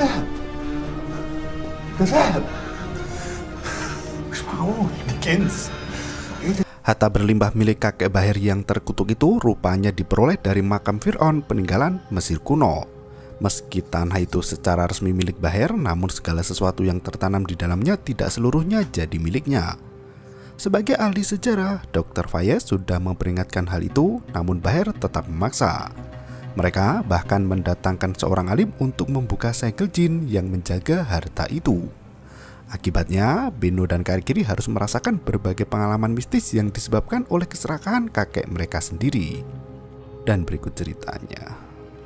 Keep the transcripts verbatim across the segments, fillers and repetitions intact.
ذهب ده ذهب مش معقول دي كنز. Harta berlimpah milik kakek Bahir yang terkutuk itu rupanya diperoleh dari makam Fir'aun peninggalan Mesir kuno. Meski tanah itu secara resmi milik Bahir, namun segala sesuatu yang tertanam di dalamnya tidak seluruhnya jadi miliknya. Sebagai ahli sejarah, dokter Fayez sudah memperingatkan hal itu, namun Bahir tetap memaksa. Mereka bahkan mendatangkan seorang alim untuk membuka segel jin yang menjaga harta itu. Akibatnya, Beno dan Karakiri harus merasakan berbagai pengalaman mistis yang disebabkan oleh keserakahan kakek mereka sendiri. Dan berikut ceritanya.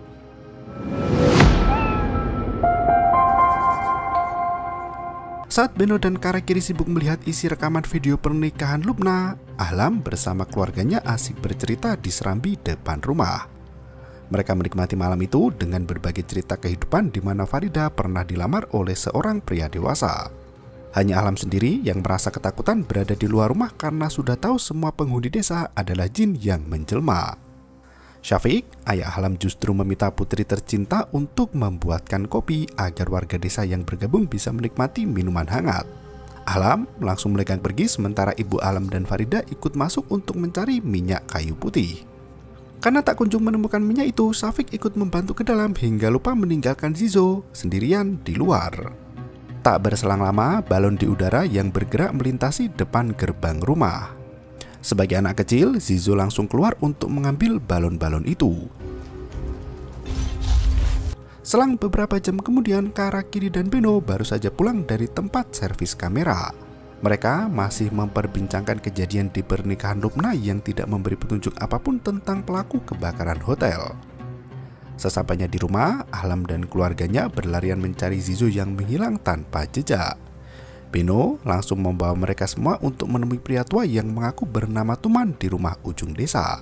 Saat Beno dan Karakiri sibuk melihat isi rekaman video pernikahan Lubna, Ahlam bersama keluarganya asik bercerita di serambi depan rumah. Mereka menikmati malam itu dengan berbagai cerita kehidupan di mana Farida pernah dilamar oleh seorang pria dewasa. Hanya Ahlam sendiri yang merasa ketakutan berada di luar rumah karena sudah tahu semua penghuni desa adalah jin yang menjelma. Syafiq, ayah Ahlam, justru meminta putri tercinta untuk membuatkan kopi agar warga desa yang bergabung bisa menikmati minuman hangat. Ahlam langsung melegang pergi sementara ibu Ahlam dan Farida ikut masuk untuk mencari minyak kayu putih. Karena tak kunjung menemukan minyak itu, Syafiq ikut membantu ke dalam hingga lupa meninggalkan Zizo sendirian di luar. Tak berselang lama, balon di udara yang bergerak melintasi depan gerbang rumah. Sebagai anak kecil, Zizo langsung keluar untuk mengambil balon-balon itu. Selang beberapa jam kemudian, Karakiri dan Beno baru saja pulang dari tempat servis kamera. Mereka masih memperbincangkan kejadian di pernikahan Lubna yang tidak memberi petunjuk apapun tentang pelaku kebakaran hotel. Sesampainya di rumah, Ahlam dan keluarganya berlarian mencari Zizo yang menghilang tanpa jejak. Beno langsung membawa mereka semua untuk menemui pria tua yang mengaku bernama Tuman di rumah ujung desa.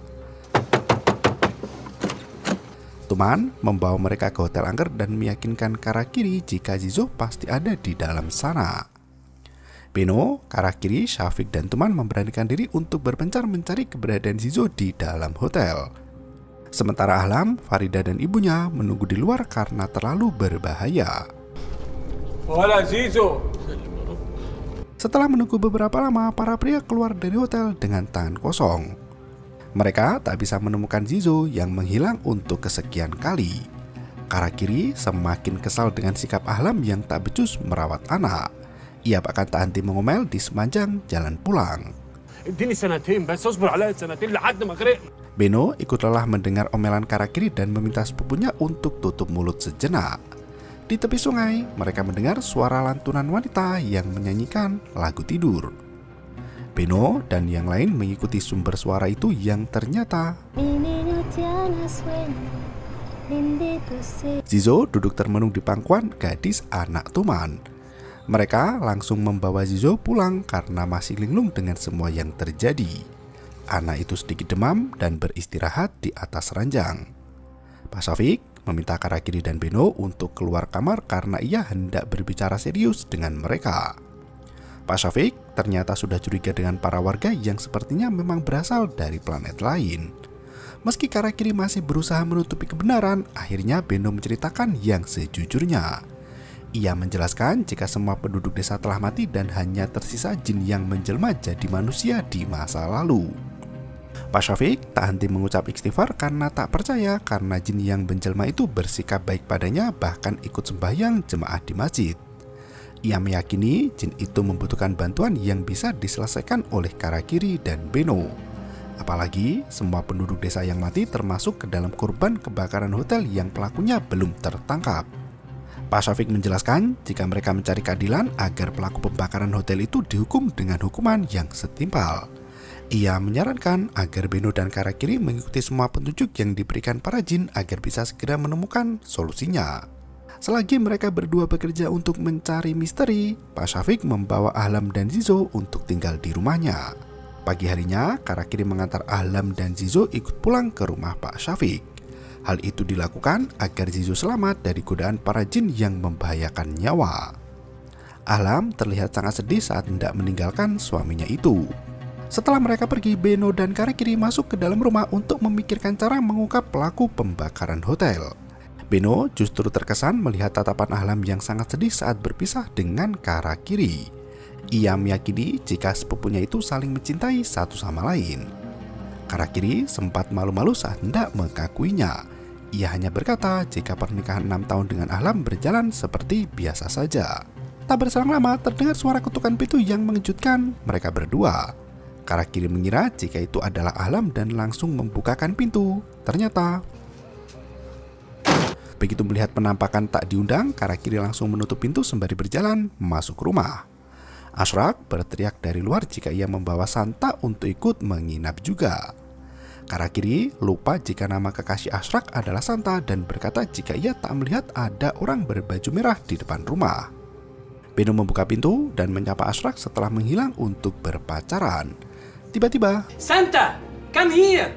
Tuman membawa mereka ke hotel angker dan meyakinkan Karakiri jika Zizo pasti ada di dalam sana. Beno, Karakiri, Syafiq, dan Tuman memberanikan diri untuk berpencar mencari keberadaan Zizo di dalam hotel. Sementara Ahlam, Farida, dan ibunya menunggu di luar karena terlalu berbahaya. Wala Zizo. Setelah menunggu beberapa lama, para pria keluar dari hotel dengan tangan kosong. Mereka tak bisa menemukan Zizo yang menghilang untuk kesekian kali. Karakiri semakin kesal dengan sikap Ahlam yang tak becus merawat anak. Ia bahkan tak henti mengomel di sepanjang jalan pulang. Beno ikut lelah mendengar omelan Karakiri dan meminta sepupunya untuk tutup mulut sejenak. Di tepi sungai, mereka mendengar suara lantunan wanita yang menyanyikan lagu tidur. Beno dan yang lain mengikuti sumber suara itu yang ternyata Zizo duduk termenung di pangkuan gadis anak Tuman. Mereka langsung membawa Zizo pulang karena masih linglung dengan semua yang terjadi. Anak itu sedikit demam dan beristirahat di atas ranjang. Pak Syafiq meminta Karakiri dan Beno untuk keluar kamar karena ia hendak berbicara serius dengan mereka. Pak Syafiq ternyata sudah curiga dengan para warga yang sepertinya memang berasal dari planet lain. Meski Karakiri masih berusaha menutupi kebenaran, akhirnya Beno menceritakan yang sejujurnya. Ia menjelaskan jika semua penduduk desa telah mati dan hanya tersisa jin yang menjelma jadi manusia di masa lalu. Pak Syafiq tak henti mengucap istighfar karena tak percaya karena jin yang menjelma itu bersikap baik padanya, bahkan ikut sembahyang jemaah di masjid. Ia meyakini jin itu membutuhkan bantuan yang bisa diselesaikan oleh Karakiri dan Beno. Apalagi semua penduduk desa yang mati termasuk ke dalam korban kebakaran hotel yang pelakunya belum tertangkap. Pak Syafiq menjelaskan jika mereka mencari keadilan agar pelaku pembakaran hotel itu dihukum dengan hukuman yang setimpal. Ia menyarankan agar Beno dan Karakiri mengikuti semua petunjuk yang diberikan para jin agar bisa segera menemukan solusinya. Selagi mereka berdua bekerja untuk mencari misteri, Pak Syafiq membawa Ahlam dan Zizo untuk tinggal di rumahnya. Pagi harinya, Karakiri mengantar Ahlam dan Zizo ikut pulang ke rumah Pak Syafiq. Hal itu dilakukan agar Zizo selamat dari godaan para jin yang membahayakan nyawa. Ahlam terlihat sangat sedih saat hendak meninggalkan suaminya itu. Setelah mereka pergi, Beno dan Karakiri masuk ke dalam rumah untuk memikirkan cara mengungkap pelaku pembakaran hotel. Beno justru terkesan melihat tatapan Ahlam yang sangat sedih saat berpisah dengan Karakiri. Ia meyakini jika sepupunya itu saling mencintai satu sama lain. Karakiri sempat malu-malu saat hendak mengakuinya. Ia hanya berkata jika pernikahan enam tahun dengan Ahlam berjalan seperti biasa saja. Tak berselang lama terdengar suara ketukan pintu yang mengejutkan mereka berdua. Karakiri mengira jika itu adalah Ahlam dan langsung membukakan pintu. Ternyata begitu melihat penampakan tak diundang, Karakiri langsung menutup pintu sembari berjalan masuk rumah. Ashrak berteriak dari luar jika ia membawa Santa untuk ikut menginap juga. Karakiri lupa jika nama kekasih Ashrak adalah Santa dan berkata jika ia tak melihat ada orang berbaju merah di depan rumah. Beno membuka pintu dan menyapa Ashrak setelah menghilang untuk berpacaran. Tiba-tiba, Santa, come here!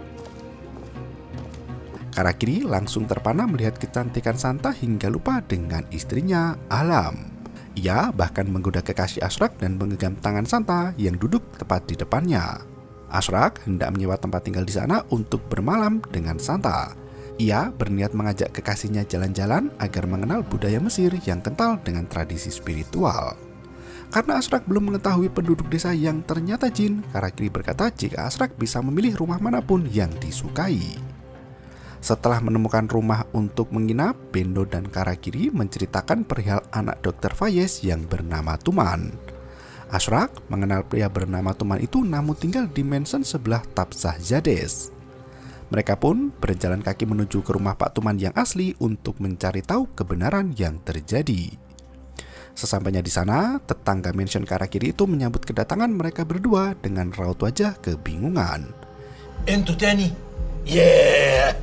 Karakiri langsung terpana melihat kecantikan Santa hingga lupa dengan istrinya, Ahlam. Ia bahkan menggoda kekasih Ashrak dan menggenggam tangan Santa yang duduk tepat di depannya. Ashrak hendak menyewa tempat tinggal di sana untuk bermalam dengan Santa. Ia berniat mengajak kekasihnya jalan-jalan agar mengenal budaya Mesir yang kental dengan tradisi spiritual. Karena Ashrak belum mengetahui penduduk desa yang ternyata jin, Karakiri berkata jika Ashrak bisa memilih rumah manapun yang disukai. Setelah menemukan rumah untuk menginap, Beno dan Karakiri menceritakan perihal anak dokter Fayez yang bernama Tuman. Ashrak mengenal pria bernama Tuman itu namun tinggal di mansion sebelah Tabzah Zades. Mereka pun berjalan kaki menuju ke rumah Pak Tuman yang asli untuk mencari tahu kebenaran yang terjadi. Sesampainya di sana, tetangga mansion Karakiri itu menyambut kedatangan mereka berdua dengan raut wajah kebingungan. Entu tani? Yeah!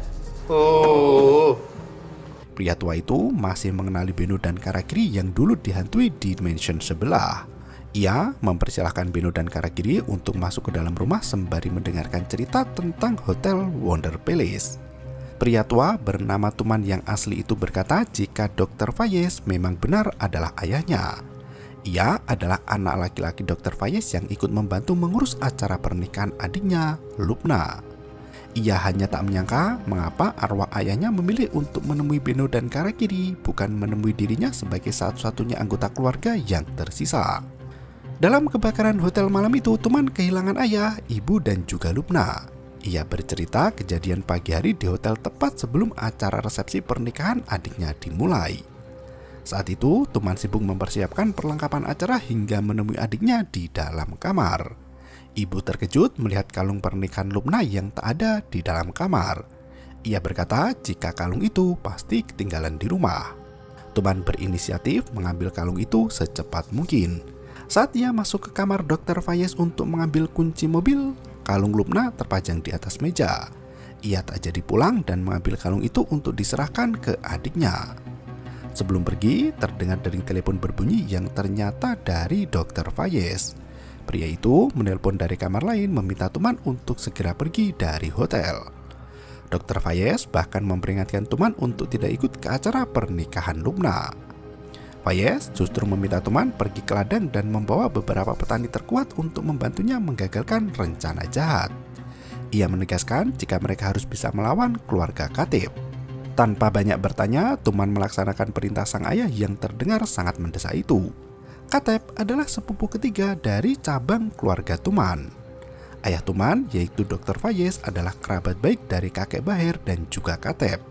Oh. Pria tua itu masih mengenali Beno dan Karakiri yang dulu dihantui di mansion sebelah. Ia mempersilahkan Beno dan Karakiri untuk masuk ke dalam rumah sembari mendengarkan cerita tentang Hotel Wonder Palace. Pria tua bernama Tuman yang asli itu berkata jika dokter Fayez memang benar adalah ayahnya. Ia adalah anak laki-laki dokter Fayez yang ikut membantu mengurus acara pernikahan adiknya, Lubna. Ia hanya tak menyangka mengapa arwah ayahnya memilih untuk menemui Beno dan Karakiri, bukan menemui dirinya sebagai satu-satunya anggota keluarga yang tersisa. Dalam kebakaran hotel malam itu, Tuman kehilangan ayah, ibu, dan juga Lubna. Ia bercerita kejadian pagi hari di hotel tepat sebelum acara resepsi pernikahan adiknya dimulai. Saat itu, Tuman sibuk mempersiapkan perlengkapan acara hingga menemui adiknya di dalam kamar. Ibu terkejut melihat kalung pernikahan Lubna yang tak ada di dalam kamar. Ia berkata jika kalung itu pasti ketinggalan di rumah. Tuman berinisiatif mengambil kalung itu secepat mungkin. Saat ia masuk ke kamar dokter Fayez untuk mengambil kunci mobil, kalung Lubna terpajang di atas meja. Ia tak jadi pulang dan mengambil kalung itu untuk diserahkan ke adiknya. Sebelum pergi, terdengar dering telepon berbunyi yang ternyata dari dokter Fayez. Pria itu menelpon dari kamar lain meminta Tuman untuk segera pergi dari hotel. dokter Fayez bahkan memperingatkan Tuman untuk tidak ikut ke acara pernikahan Lubna. Fayez justru meminta Tuman pergi ke ladang dan membawa beberapa petani terkuat untuk membantunya menggagalkan rencana jahat. Ia menegaskan jika mereka harus bisa melawan keluarga Katib. Tanpa banyak bertanya, Tuman melaksanakan perintah sang ayah yang terdengar sangat mendesak itu. Katib adalah sepupu ketiga dari cabang keluarga Tuman. Ayah Tuman, yaitu dokter Fayez, adalah kerabat baik dari kakek Bahir dan juga Katib.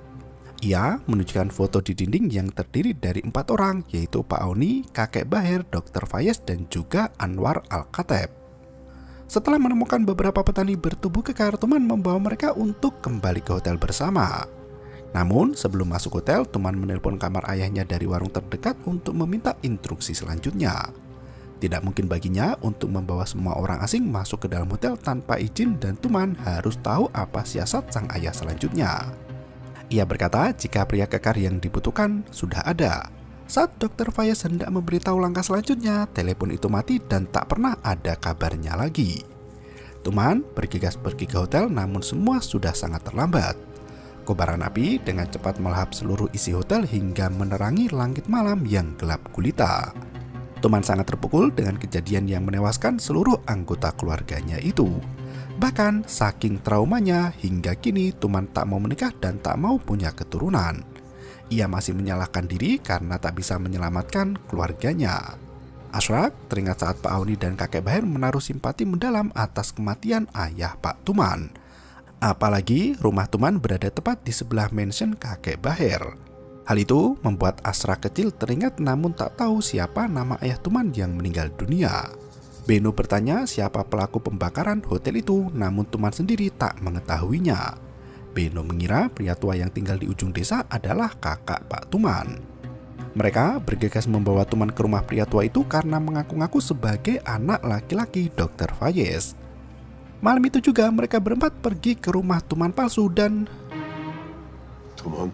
Ia menunjukkan foto di dinding yang terdiri dari empat orang, yaitu Pak Auni, kakek Bahir, dokter Fayez, dan juga Anwar Al-Katib. Setelah menemukan beberapa petani bertubuh kekar, Tuman membawa mereka untuk kembali ke hotel bersama. Namun sebelum masuk hotel, Tuman menelpon kamar ayahnya dari warung terdekat untuk meminta instruksi selanjutnya. Tidak mungkin baginya untuk membawa semua orang asing masuk ke dalam hotel tanpa izin dan Tuman harus tahu apa siasat sang ayah selanjutnya. Ia berkata jika pria kekar yang dibutuhkan sudah ada. Saat dokter Fayez hendak memberitahu langkah selanjutnya, telepon itu mati dan tak pernah ada kabarnya lagi. Tuman bergegas pergi ke hotel namun semua sudah sangat terlambat. Kobaran api dengan cepat melahap seluruh isi hotel hingga menerangi langit malam yang gelap gulita. Tuman sangat terpukul dengan kejadian yang menewaskan seluruh anggota keluarganya itu. Bahkan saking traumanya hingga kini Tuman tak mau menikah dan tak mau punya keturunan. Ia masih menyalahkan diri karena tak bisa menyelamatkan keluarganya. Ashraq teringat saat Pak Auni dan kakek Baher menaruh simpati mendalam atas kematian ayah Pak Tuman. Apalagi rumah Tuman berada tepat di sebelah mansion kakek Baher. Hal itu membuat Ashraq kecil teringat namun tak tahu siapa nama ayah Tuman yang meninggal dunia. Beno bertanya siapa pelaku pembakaran hotel itu, namun Tuman sendiri tak mengetahuinya. Beno mengira pria tua yang tinggal di ujung desa adalah kakak Pak Tuman. Mereka bergegas membawa Tuman ke rumah pria tua itu karena mengaku-ngaku sebagai anak laki-laki dokter Fayez. Malam itu juga mereka berempat pergi ke rumah Tuman palsu dan... Tuman,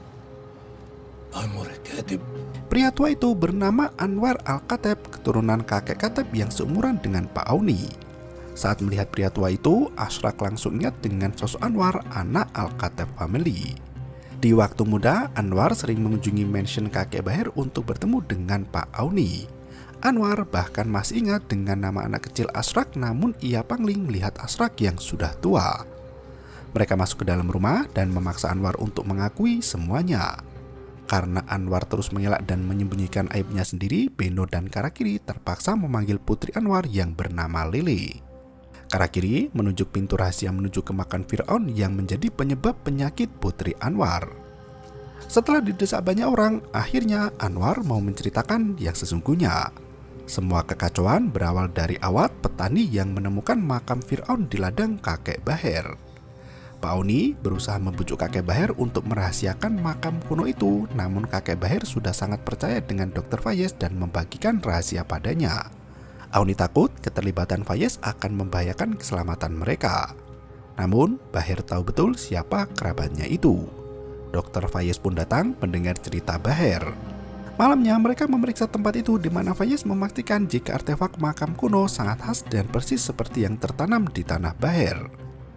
Anwar Katib. Pria tua itu bernama Anwar Al-Kateb, keturunan kakek Kateb yang seumuran dengan Pak Auni. Saat melihat pria tua itu, Ashraq langsung ingat dengan sosok Anwar, anak Al-Kateb family. Di waktu muda, Anwar sering mengunjungi mansion kakek Baher untuk bertemu dengan Pak Auni. Anwar bahkan masih ingat dengan nama anak kecil Ashraq, namun ia pangling melihat Ashraq yang sudah tua. Mereka masuk ke dalam rumah dan memaksa Anwar untuk mengakui semuanya. Karena Anwar terus mengelak dan menyembunyikan aibnya sendiri, Beno dan Karakiri terpaksa memanggil putri Anwar yang bernama Lele. Karakiri menunjuk pintu rahasia menuju ke makam Fir'aun yang menjadi penyebab penyakit putri Anwar. Setelah didesak banyak orang, akhirnya Anwar mau menceritakan yang sesungguhnya. Semua kekacauan berawal dari Awad, petani yang menemukan makam Fir'aun di ladang kakek Baher. Pak Auni berusaha membujuk kakek Baher untuk merahasiakan makam kuno itu, namun kakek Baher sudah sangat percaya dengan dokter Fayez dan membagikan rahasia padanya. Auni takut keterlibatan Fayez akan membahayakan keselamatan mereka. Namun, Baher tahu betul siapa kerabatnya itu. dokter Fayez pun datang mendengar cerita Baher. Malamnya mereka memeriksa tempat itu di mana Fayez memastikan jika artefak makam kuno sangat khas dan persis seperti yang tertanam di tanah Baher.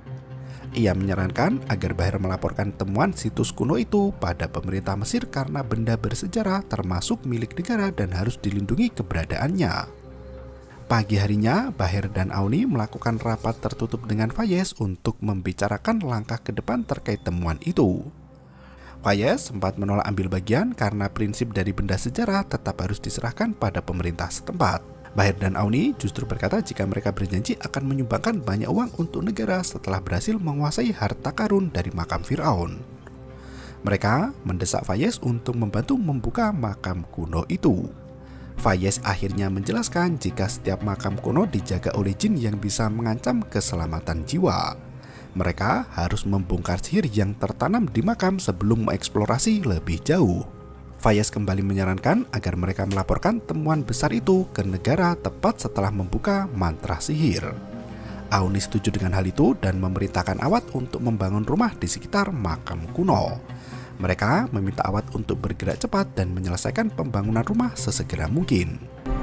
Ia menyarankan agar Baher melaporkan temuan situs kuno itu pada pemerintah Mesir karena benda bersejarah termasuk milik negara dan harus dilindungi keberadaannya. Pagi harinya, Baher dan Auni melakukan rapat tertutup dengan Fayez untuk membicarakan langkah ke depan terkait temuan itu. Fayez sempat menolak ambil bagian karena prinsip dari benda sejarah tetap harus diserahkan pada pemerintah setempat. Baher dan Auni justru berkata jika mereka berjanji akan menyumbangkan banyak uang untuk negara setelah berhasil menguasai harta karun dari makam Fir'aun. Mereka mendesak Fayez untuk membantu membuka makam kuno itu. Fayez akhirnya menjelaskan jika setiap makam kuno dijaga oleh jin yang bisa mengancam keselamatan jiwa. Mereka harus membongkar sihir yang tertanam di makam sebelum mengeksplorasi lebih jauh. Fayez kembali menyarankan agar mereka melaporkan temuan besar itu ke negara tepat setelah membuka mantra sihir. Auni setuju dengan hal itu dan memerintahkan Awad untuk membangun rumah di sekitar makam kuno. Mereka meminta Awad untuk bergerak cepat dan menyelesaikan pembangunan rumah sesegera mungkin.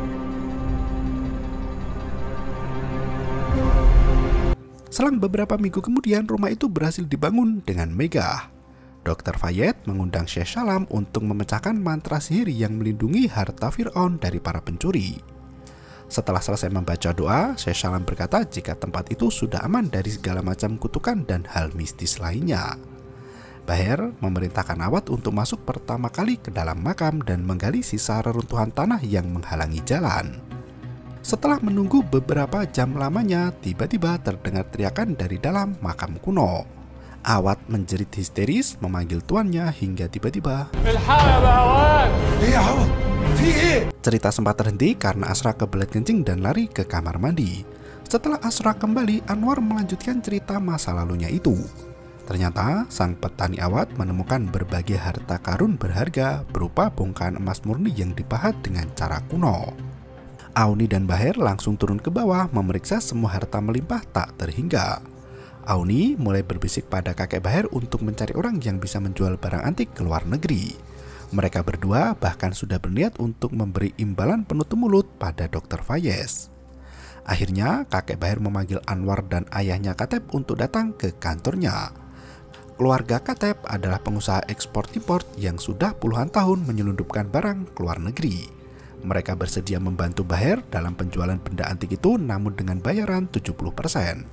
Selang beberapa minggu kemudian, rumah itu berhasil dibangun dengan megah. dokter Fayez mengundang Syekh Salam untuk memecahkan mantra sihir yang melindungi harta Fir'aun dari para pencuri. Setelah selesai membaca doa, Syekh Salam berkata jika tempat itu sudah aman dari segala macam kutukan dan hal mistis lainnya. Baher memerintahkan Awad untuk masuk pertama kali ke dalam makam dan menggali sisa reruntuhan tanah yang menghalangi jalan. Setelah menunggu beberapa jam lamanya, tiba-tiba terdengar teriakan dari dalam makam kuno. Awad menjerit histeris memanggil tuannya hingga tiba-tiba cerita sempat terhenti karena Ashraq kebelet kencing dan lari ke kamar mandi. Setelah Ashraq kembali, Anwar melanjutkan cerita masa lalunya itu. Ternyata sang petani Awad menemukan berbagai harta karun berharga berupa bongkahan emas murni yang dipahat dengan cara kuno. Auni dan Baher langsung turun ke bawah memeriksa semua harta melimpah tak terhingga. Auni mulai berbisik pada kakek Baher untuk mencari orang yang bisa menjual barang antik ke luar negeri. Mereka berdua bahkan sudah berniat untuk memberi imbalan penutup mulut pada dokter Fayez. Akhirnya kakek Baher memanggil Anwar dan ayahnya Kateb untuk datang ke kantornya. Keluarga Kateb adalah pengusaha ekspor-impor yang sudah puluhan tahun menyelundupkan barang ke luar negeri. Mereka bersedia membantu Baher dalam penjualan benda antik itu namun dengan bayaran tujuh puluh persen.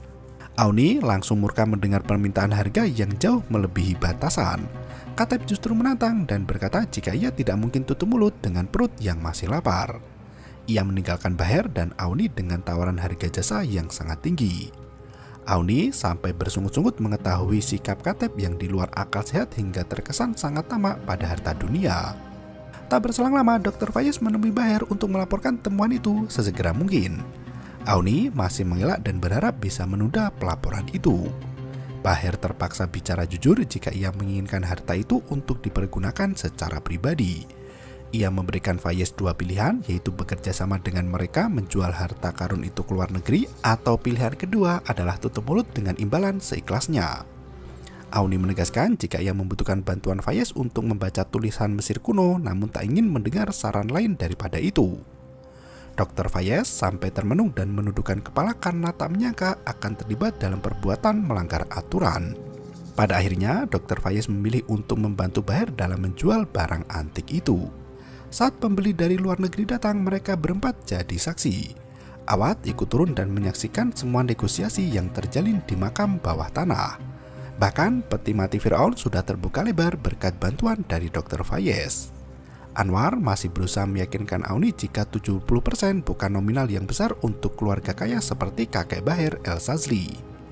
Auni langsung murka mendengar permintaan harga yang jauh melebihi batasan. Kateb justru menantang dan berkata jika ia tidak mungkin tutup mulut dengan perut yang masih lapar. Ia meninggalkan Baher dan Auni dengan tawaran harga jasa yang sangat tinggi. Auni sampai bersungut-sungut mengetahui sikap Kateb yang di luar akal sehat hingga terkesan sangat tamak pada harta dunia. Tak berselang lama, dokter Fayez menemui Baher untuk melaporkan temuan itu sesegera mungkin. Auni masih mengelak dan berharap bisa menunda pelaporan itu. Baher terpaksa bicara jujur jika ia menginginkan harta itu untuk dipergunakan secara pribadi. Ia memberikan Fayez dua pilihan, yaitu bekerja sama dengan mereka menjual harta karun itu ke luar negeri, atau pilihan kedua adalah tutup mulut dengan imbalan seikhlasnya. Auni menegaskan jika ia membutuhkan bantuan Fayez untuk membaca tulisan Mesir kuno, namun tak ingin mendengar saran lain daripada itu. dokter Fayez sampai termenung dan menundukkan kepala karena tak menyangka akan terlibat dalam perbuatan melanggar aturan. Pada akhirnya, dokter Fayez memilih untuk membantu Baher dalam menjual barang antik itu. Saat pembeli dari luar negeri datang, mereka berempat jadi saksi. Awad ikut turun dan menyaksikan semua negosiasi yang terjalin di makam bawah tanah. Bahkan peti mati Firaun sudah terbuka lebar berkat bantuan dari dokter Fayez. Anwar masih berusaha meyakinkan Auni jika tujuh puluh persen bukan nominal yang besar untuk keluarga kaya seperti kakek Baher El Sazli.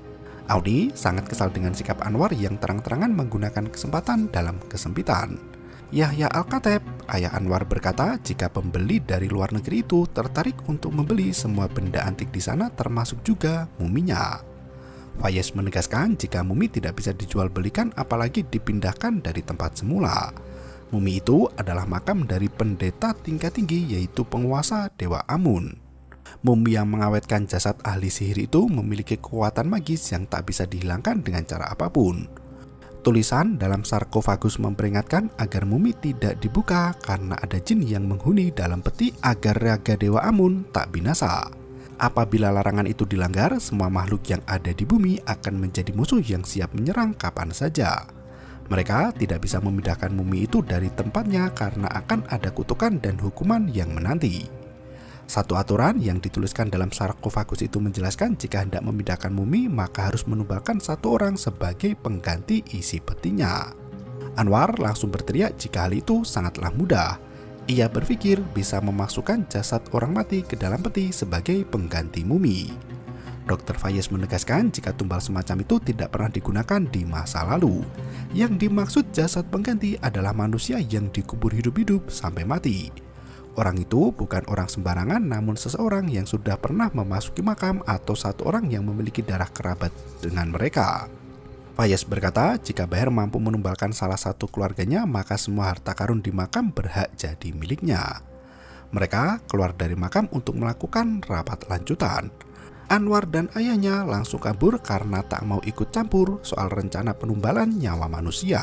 Auni sangat kesal dengan sikap Anwar yang terang-terangan menggunakan kesempatan dalam kesempitan. Yahya Al-Kateb, ayah Anwar, berkata jika pembeli dari luar negeri itu tertarik untuk membeli semua benda antik di sana termasuk juga muminya. Fayez menegaskan jika mumi tidak bisa dijual belikan apalagi dipindahkan dari tempat semula. Mumi itu adalah makam dari pendeta tingkat tinggi yaitu penguasa Dewa Amun. Mumi yang mengawetkan jasad ahli sihir itu memiliki kekuatan magis yang tak bisa dihilangkan dengan cara apapun. Tulisan dalam sarkofagus memperingatkan agar mumi tidak dibuka karena ada jin yang menghuni dalam peti agar raga Dewa Amun tak binasa. Apabila larangan itu dilanggar, semua makhluk yang ada di bumi akan menjadi musuh yang siap menyerang kapan saja. Mereka tidak bisa memindahkan mumi itu dari tempatnya karena akan ada kutukan dan hukuman yang menanti. Satu aturan yang dituliskan dalam sarkofagus itu menjelaskan jika hendak memindahkan mumi maka harus menumbalkan satu orang sebagai pengganti isi petinya. Anwar langsung berteriak jika hal itu sangatlah mudah. Ia berpikir bisa memasukkan jasad orang mati ke dalam peti sebagai pengganti mumi. dokter Fayez menegaskan jika tumbal semacam itu tidak pernah digunakan di masa lalu. Yang dimaksud jasad pengganti adalah manusia yang dikubur hidup-hidup sampai mati. Orang itu bukan orang sembarangan, namun seseorang yang sudah pernah memasuki makam atau satu orang yang memiliki darah kerabat dengan mereka. Fayez berkata jika Baher mampu menumbalkan salah satu keluarganya, maka semua harta karun di makam berhak jadi miliknya. Mereka keluar dari makam untuk melakukan rapat lanjutan. Anwar dan ayahnya langsung kabur karena tak mau ikut campur soal rencana penumbalan nyawa manusia.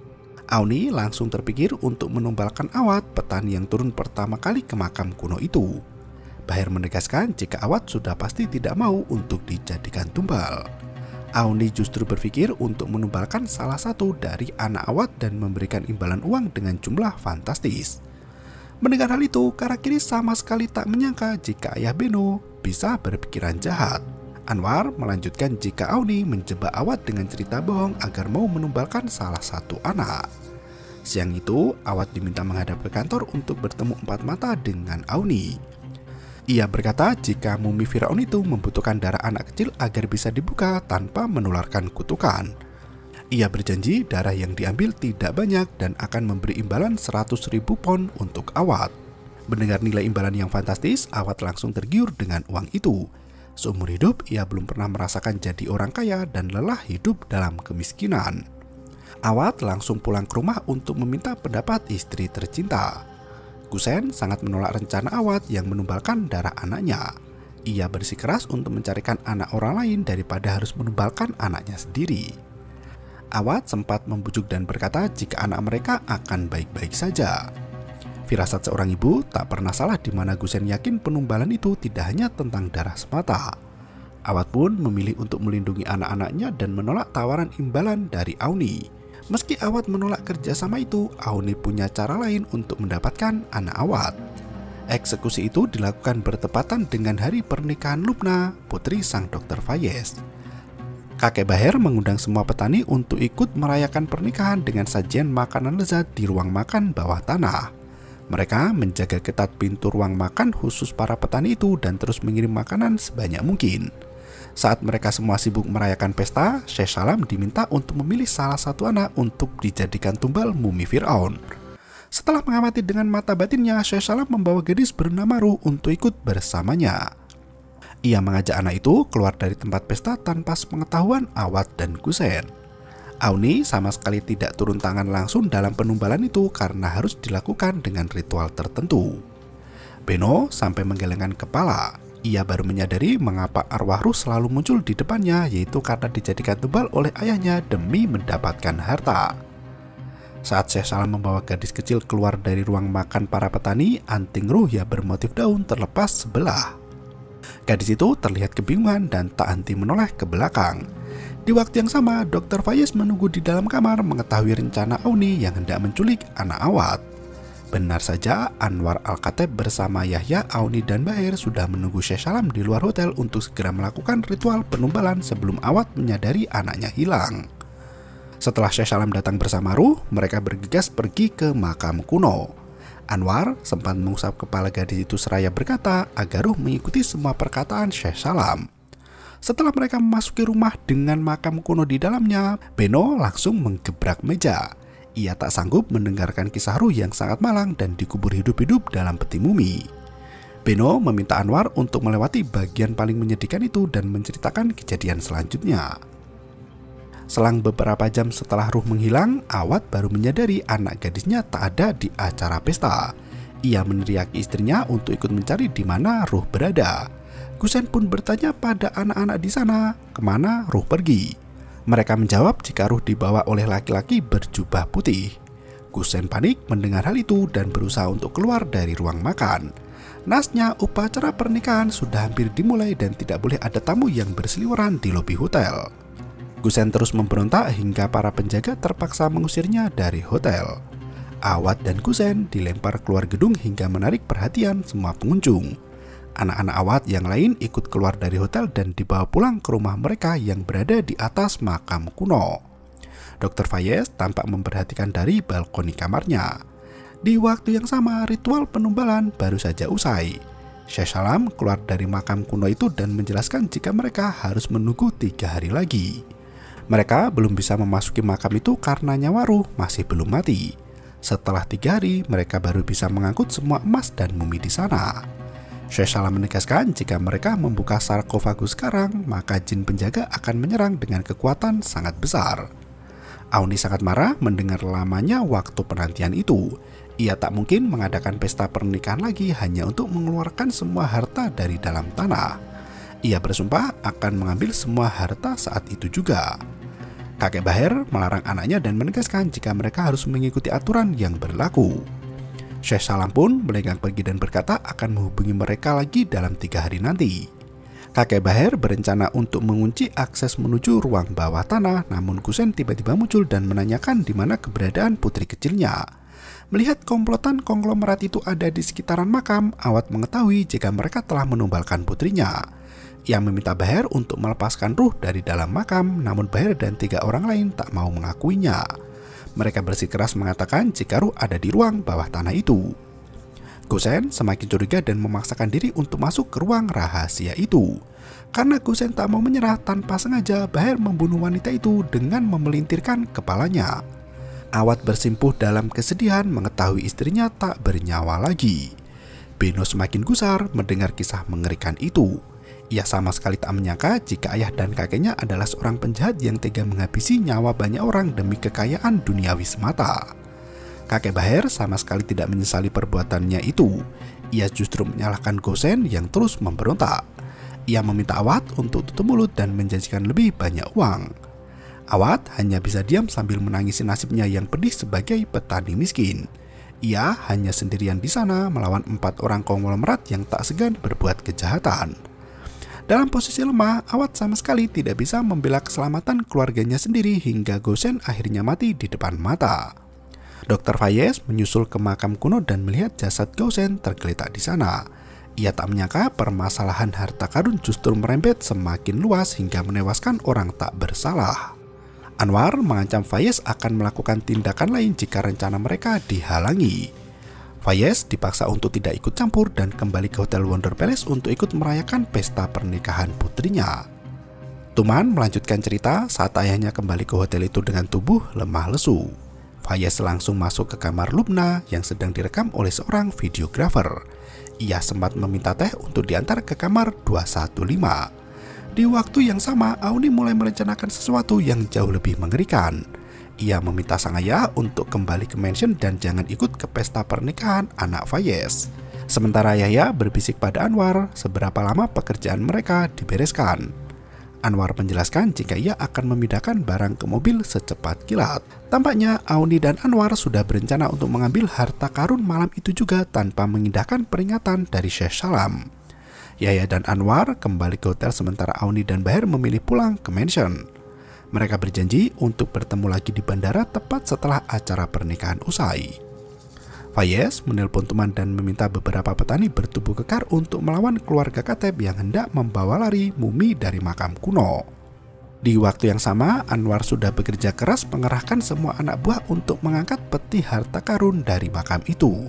Auni langsung terpikir untuk menumbalkan Awad, petani yang turun pertama kali ke makam kuno itu. Baher menegaskan jika Awad sudah pasti tidak mau untuk dijadikan tumbal. Auni justru berpikir untuk menumbalkan salah satu dari anak Awad dan memberikan imbalan uang dengan jumlah fantastis. Mendengar hal itu, Karakiri sama sekali tak menyangka jika ayah Beno bisa berpikiran jahat. Anwar melanjutkan jika Auni menjebak Awad dengan cerita bohong agar mau menumbalkan salah satu anak. Siang itu, Awad diminta menghadap ke kantor untuk bertemu empat mata dengan Auni. Ia berkata jika mumi Firaun itu membutuhkan darah anak kecil agar bisa dibuka tanpa menularkan kutukan. Ia berjanji darah yang diambil tidak banyak dan akan memberi imbalan seratus ribu pound untuk Awad. Mendengar nilai imbalan yang fantastis, Awad langsung tergiur dengan uang itu. Seumur hidup, ia belum pernah merasakan jadi orang kaya dan lelah hidup dalam kemiskinan. Awad langsung pulang ke rumah untuk meminta pendapat istri tercinta. Gusen sangat menolak rencana Awad yang menumbalkan darah anaknya. Ia bersikeras untuk mencarikan anak orang lain daripada harus menumbalkan anaknya sendiri. Awad sempat membujuk dan berkata jika anak mereka akan baik-baik saja. Firasat seorang ibu tak pernah salah di mana Gusen yakin penumbalan itu tidak hanya tentang darah semata. Awad pun memilih untuk melindungi anak-anaknya dan menolak tawaran imbalan dari Auni. Meski Awad menolak kerjasama itu, Auni punya cara lain untuk mendapatkan anak Awad. Eksekusi itu dilakukan bertepatan dengan hari pernikahan Lubna, putri sang dokter Fayez. Kakek Baher mengundang semua petani untuk ikut merayakan pernikahan dengan sajian makanan lezat di ruang makan bawah tanah. Mereka menjaga ketat pintu ruang makan khusus para petani itu dan terus mengirim makanan sebanyak mungkin. Saat mereka semua sibuk merayakan pesta, Syekh Salam diminta untuk memilih salah satu anak untuk dijadikan tumbal mumi Fir'aun. Setelah mengamati dengan mata batinnya, Syekh Salam membawa gadis bernama Ruh untuk ikut bersamanya. Ia mengajak anak itu keluar dari tempat pesta tanpa sepengetahuan Awad dan Gusen. Auni sama sekali tidak turun tangan langsung dalam penumbalan itu karena harus dilakukan dengan ritual tertentu. Beno sampai menggelengkan kepala. Ia baru menyadari mengapa arwah Ruh selalu muncul di depannya, yaitu karena dijadikan tumbal oleh ayahnya demi mendapatkan harta. Saat Syekh Salam membawa gadis kecil keluar dari ruang makan para petani, anting Ruh yang bermotif daun terlepas sebelah. Gadis itu terlihat kebingungan dan tak henti menoleh ke belakang. Di waktu yang sama, dokter Fayez menunggu di dalam kamar mengetahui rencana Auni yang hendak menculik anak Awad. Benar saja, Anwar Al-Kateb bersama Yahya, Auni, dan Baher sudah menunggu Syekh Salam di luar hotel untuk segera melakukan ritual penumbalan sebelum Awad menyadari anaknya hilang. Setelah Syekh Salam datang bersama Ruh, mereka bergegas pergi ke makam kuno. Anwar sempat mengusap kepala gadis itu seraya berkata agar Ruh mengikuti semua perkataan Syekh Salam. Setelah mereka memasuki rumah dengan makam kuno di dalamnya, Beno langsung menggebrak meja. Ia tak sanggup mendengarkan kisah Ruh yang sangat malang dan dikubur hidup-hidup dalam peti mumi. Beno meminta Anwar untuk melewati bagian paling menyedihkan itu dan menceritakan kejadian selanjutnya. Selang beberapa jam setelah Ruh menghilang, Awad baru menyadari anak gadisnya tak ada di acara pesta. Ia meneriaki istrinya untuk ikut mencari di mana Ruh berada. Gusen pun bertanya pada anak-anak di sana, kemana Ruh pergi. Mereka menjawab jika Ruh dibawa oleh laki-laki berjubah putih. Gusen panik mendengar hal itu dan berusaha untuk keluar dari ruang makan. Nasnya, upacara pernikahan sudah hampir dimulai dan tidak boleh ada tamu yang berseliweran di lobi hotel. Gusen terus memberontak hingga para penjaga terpaksa mengusirnya dari hotel. Awad dan Gusen dilempar keluar gedung hingga menarik perhatian semua pengunjung. Anak-anak Awad yang lain ikut keluar dari hotel dan dibawa pulang ke rumah mereka yang berada di atas makam kuno. dokter Fayez tampak memperhatikan dari balkoni kamarnya. Di waktu yang sama, ritual penumbalan baru saja usai. Syekh Salam keluar dari makam kuno itu dan menjelaskan jika mereka harus menunggu tiga hari lagi. Mereka belum bisa memasuki makam itu karena nyawa Ruh masih belum mati. Setelah tiga hari, mereka baru bisa mengangkut semua emas dan mumi di sana. Syekh Salam menegaskan jika mereka membuka sarkofagus sekarang, maka jin penjaga akan menyerang dengan kekuatan sangat besar. Auni sangat marah mendengar lamanya waktu penantian itu. Ia tak mungkin mengadakan pesta pernikahan lagi hanya untuk mengeluarkan semua harta dari dalam tanah. Ia bersumpah akan mengambil semua harta saat itu juga. Kakek Baher melarang anaknya dan menegaskan jika mereka harus mengikuti aturan yang berlaku. Syekh Salam pun melenggang pergi dan berkata akan menghubungi mereka lagi dalam tiga hari nanti. Kakek Baher berencana untuk mengunci akses menuju ruang bawah tanah, namun Gusen tiba-tiba muncul dan menanyakan di mana keberadaan putri kecilnya. Melihat komplotan konglomerat itu ada di sekitaran makam, Awad mengetahui jika mereka telah menumbalkan putrinya. Ia meminta Baher untuk melepaskan Ruh dari dalam makam, namun Baher dan tiga orang lain tak mau mengakuinya. Mereka bersikeras mengatakan jika Ruh ada di ruang bawah tanah itu. Gusen semakin curiga dan memaksakan diri untuk masuk ke ruang rahasia itu. Karena Gusen tak mau menyerah, tanpa sengaja Baher membunuh wanita itu dengan memelintirkan kepalanya. Awad bersimpuh dalam kesedihan mengetahui istrinya tak bernyawa lagi. Beno semakin gusar mendengar kisah mengerikan itu. Ia sama sekali tak menyangka jika ayah dan kakeknya adalah seorang penjahat yang tega menghabisi nyawa banyak orang demi kekayaan duniawi semata. Kakek Baher sama sekali tidak menyesali perbuatannya itu. Ia justru menyalahkan Gusen yang terus memberontak. Ia meminta Awad untuk tutup mulut dan menjanjikan lebih banyak uang. Awad hanya bisa diam sambil menangisi nasibnya yang pedih sebagai petani miskin. Ia hanya sendirian di sana melawan empat orang konglomerat yang tak segan berbuat kejahatan. Dalam posisi lemah, Awad sama sekali tidak bisa membela keselamatan keluarganya sendiri hingga Gusen akhirnya mati di depan mata. dokter Fayez menyusul ke makam kuno dan melihat jasad Gusen tergeletak di sana. Ia tak menyangka permasalahan harta karun justru merembet semakin luas hingga menewaskan orang tak bersalah. Anwar mengancam Fayez akan melakukan tindakan lain jika rencana mereka dihalangi. Fayez dipaksa untuk tidak ikut campur dan kembali ke Hotel Wonder Palace untuk ikut merayakan pesta pernikahan putrinya. Tuman melanjutkan cerita saat ayahnya kembali ke hotel itu dengan tubuh lemah lesu. Fayez langsung masuk ke kamar Lubna yang sedang direkam oleh seorang videografer. Ia sempat meminta teh untuk diantar ke kamar dua satu lima. Di waktu yang sama, Auni mulai merencanakan sesuatu yang jauh lebih mengerikan. Ia meminta sang ayah untuk kembali ke mansion dan jangan ikut ke pesta pernikahan anak Fayez. Sementara Yahya berbisik pada Anwar seberapa lama pekerjaan mereka dibereskan. Anwar menjelaskan jika ia akan memindahkan barang ke mobil secepat kilat. Tampaknya Auni dan Anwar sudah berencana untuk mengambil harta karun malam itu juga tanpa mengindahkan peringatan dari Syekh Salam. Yahya dan Anwar kembali ke hotel sementara Auni dan Bahir memilih pulang ke mansion. Mereka berjanji untuk bertemu lagi di bandara tepat setelah acara pernikahan usai. Fayez menelpon Tuman dan meminta beberapa petani bertubuh kekar untuk melawan keluarga Kateb yang hendak membawa lari mumi dari makam kuno. Di waktu yang sama, Anwar sudah bekerja keras mengerahkan semua anak buah untuk mengangkat peti harta karun dari makam itu.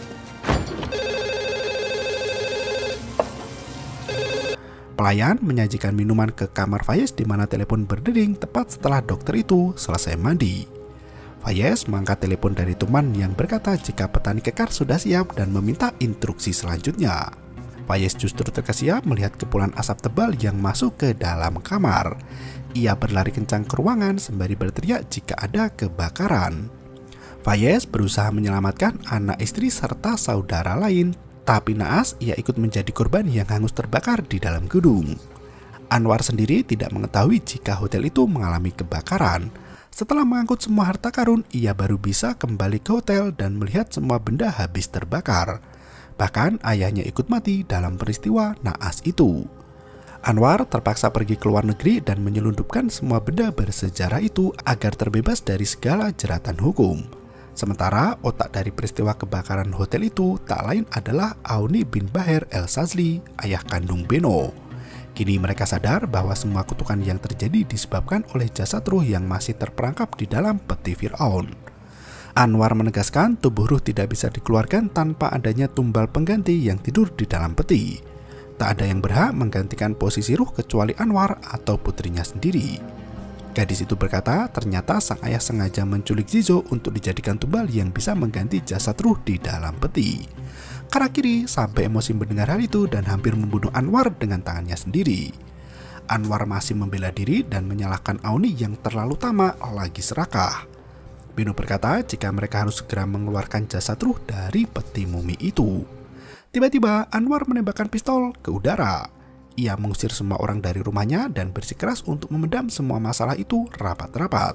Pelayan menyajikan minuman ke kamar Fayez di mana telepon berdering tepat setelah dokter itu selesai mandi. Fayez mengangkat telepon dari Tuman yang berkata jika petani kekar sudah siap dan meminta instruksi selanjutnya. Fayez justru terkesiap melihat kepulan asap tebal yang masuk ke dalam kamar. Ia berlari kencang ke ruangan sembari berteriak jika ada kebakaran. Fayez berusaha menyelamatkan anak istri serta saudara lain, tapi naas ia ikut menjadi korban yang hangus terbakar di dalam gedung. Anwar sendiri tidak mengetahui jika hotel itu mengalami kebakaran. Setelah mengangkut semua harta karun, ia baru bisa kembali ke hotel dan melihat semua benda habis terbakar. Bahkan ayahnya ikut mati dalam peristiwa naas itu. Anwar terpaksa pergi ke luar negeri dan menyelundupkan semua benda bersejarah itu agar terbebas dari segala jeratan hukum. Sementara otak dari peristiwa kebakaran hotel itu tak lain adalah Auni bin Bahir El-Sazli, ayah kandung Beno. Kini mereka sadar bahwa semua kutukan yang terjadi disebabkan oleh jasad ruh yang masih terperangkap di dalam peti Fir'aun. Anwar menegaskan tubuh ruh tidak bisa dikeluarkan tanpa adanya tumbal pengganti yang tidur di dalam peti. Tak ada yang berhak menggantikan posisi ruh kecuali Anwar atau putrinya sendiri. Gadis itu berkata ternyata sang ayah sengaja menculik Zizo untuk dijadikan tumbal yang bisa mengganti jasad ruh di dalam peti. Karakiri sampai emosi mendengar hal itu dan hampir membunuh Anwar dengan tangannya sendiri. Anwar masih membela diri dan menyalahkan Auni yang terlalu tamak lagi serakah. Beno berkata jika mereka harus segera mengeluarkan jasad ruh dari peti mumi itu. Tiba-tiba Anwar menembakkan pistol ke udara. Ia mengusir semua orang dari rumahnya dan bersikeras untuk memendam semua masalah itu rapat-rapat.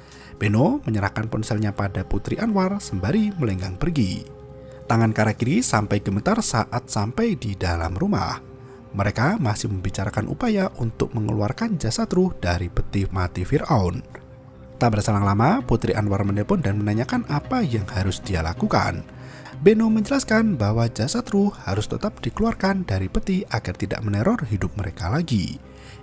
Beno menyerahkan ponselnya pada putri Anwar sembari melenggang pergi. Tangan Karakiri sampai gemetar saat sampai di dalam rumah. Mereka masih membicarakan upaya untuk mengeluarkan jasad ruh dari peti mati Fir'aun. Tak berselang lama, putri Anwar menelpon dan menanyakan apa yang harus dia lakukan. Beno menjelaskan bahwa jasad ruh harus tetap dikeluarkan dari peti agar tidak meneror hidup mereka lagi.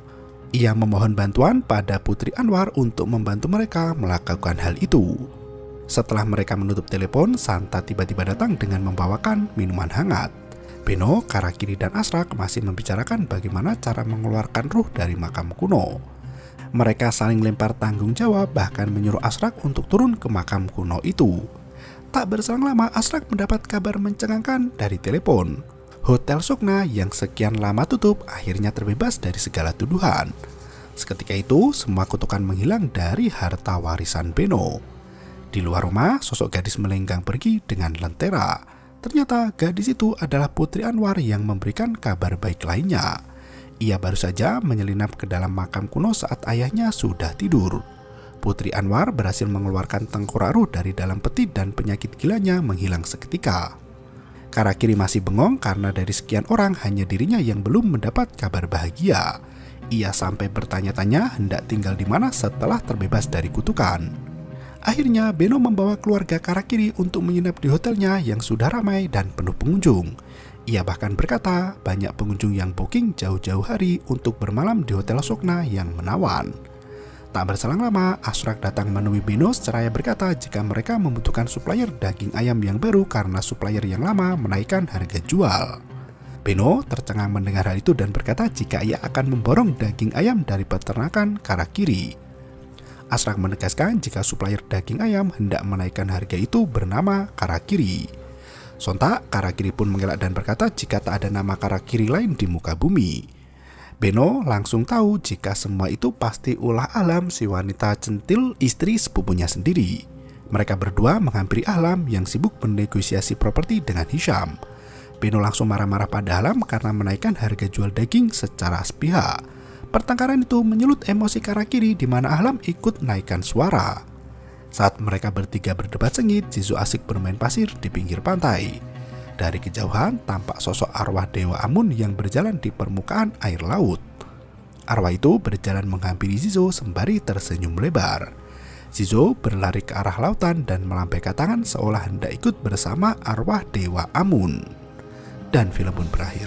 Ia memohon bantuan pada putri Anwar untuk membantu mereka melakukan hal itu. Setelah mereka menutup telepon, Santa tiba-tiba datang dengan membawakan minuman hangat. Beno, Karakiri, dan Asrak masih membicarakan bagaimana cara mengeluarkan ruh dari makam kuno. Mereka saling lempar tanggung jawab, bahkan menyuruh Asrak untuk turun ke makam kuno itu. Tak berselang lama, Asrak mendapat kabar mencengangkan dari telepon. Hotel Sukna yang sekian lama tutup akhirnya terbebas dari segala tuduhan. Seketika itu, semua kutukan menghilang dari harta warisan Beno. Di luar rumah, sosok gadis melenggang pergi dengan lentera. Ternyata gadis itu adalah putri Anwar yang memberikan kabar baik lainnya. Ia baru saja menyelinap ke dalam makam kuno saat ayahnya sudah tidur. Putri Anwar berhasil mengeluarkan tengkorak ruh dari dalam peti dan penyakit gilanya menghilang seketika. Karakiri masih bengong karena dari sekian orang hanya dirinya yang belum mendapat kabar bahagia. Ia sampai bertanya-tanya hendak tinggal di mana setelah terbebas dari kutukan. Akhirnya Beno membawa keluarga Karakiri untuk menginap di hotelnya yang sudah ramai dan penuh pengunjung. Ia bahkan berkata banyak pengunjung yang booking jauh-jauh hari untuk bermalam di Hotel Sokna yang menawan. Tak berselang lama, Ashrak datang menemui Beno seraya berkata jika mereka membutuhkan supplier daging ayam yang baru karena supplier yang lama menaikkan harga jual. Beno tercengang mendengar hal itu dan berkata jika ia akan memborong daging ayam dari peternakan Karakiri. Ashrak menegaskan jika supplier daging ayam hendak menaikkan harga itu bernama Karakiri. Sontak, Karakiri pun mengelak dan berkata jika tak ada nama Karakiri lain di muka bumi. Beno langsung tahu jika semua itu pasti ulah Ahlam, si wanita centil istri sepupunya sendiri. Mereka berdua menghampiri Ahlam yang sibuk bernegosiasi properti dengan Hisham. Beno langsung marah-marah pada Ahlam karena menaikkan harga jual daging secara sepihak. Pertengkaran itu menyulut emosi Karakiri di mana Ahlam ikut naikkan suara. Saat mereka bertiga berdebat sengit, Zizo asik bermain pasir di pinggir pantai. Dari kejauhan tampak sosok arwah Dewa Amun yang berjalan di permukaan air laut. Arwah itu berjalan menghampiri Zizo sembari tersenyum lebar. Zizo berlari ke arah lautan dan melambaikan tangan seolah hendak ikut bersama arwah Dewa Amun. Dan film pun berakhir.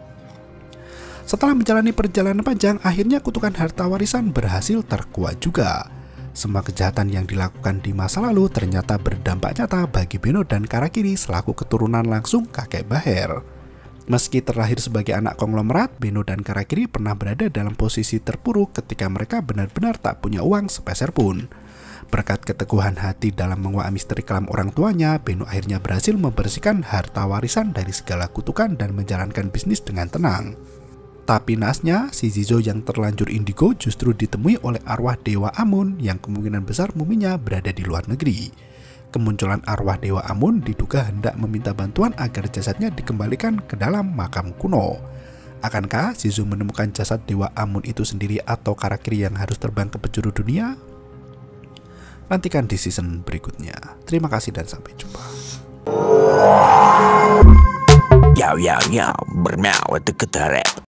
Setelah menjalani perjalanan panjang, akhirnya kutukan harta warisan berhasil terkuak juga. Semua kejahatan yang dilakukan di masa lalu ternyata berdampak nyata bagi Beno dan Karakiri selaku keturunan langsung kakek Baher. Meski terlahir sebagai anak konglomerat, Beno dan Karakiri pernah berada dalam posisi terpuruk ketika mereka benar-benar tak punya uang sepeser pun. Berkat keteguhan hati dalam menguak misteri kelam orang tuanya, Beno akhirnya berhasil membersihkan harta warisan dari segala kutukan dan menjalankan bisnis dengan tenang. Tapi naasnya, si Zizo yang terlanjur indigo justru ditemui oleh arwah Dewa Amun yang kemungkinan besar muminya berada di luar negeri. Kemunculan arwah Dewa Amun diduga hendak meminta bantuan agar jasadnya dikembalikan ke dalam makam kuno. Akankah Zizo menemukan jasad Dewa Amun itu sendiri atau Karakiri yang harus terbang ke penjuru dunia? Nantikan di season berikutnya. Terima kasih dan sampai jumpa. Yo yo yo, bermau itu ketarep.